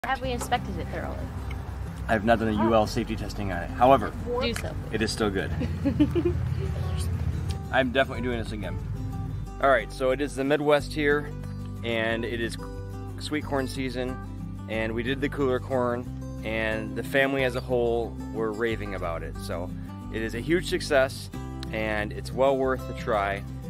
Have we inspected it thoroughly? I have not done a UL safety testing on it. However, Do so. it is still good. I'm definitely doing this again. All right, so it is the Midwest here, and it is sweet corn season, and we did the cooler corn, and the family as a whole were raving about it. So it is a huge success, and it's well worth a try.